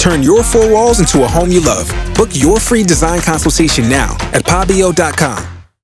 turn your four walls into a home you love. Book your free design consultation now at Pabio.com.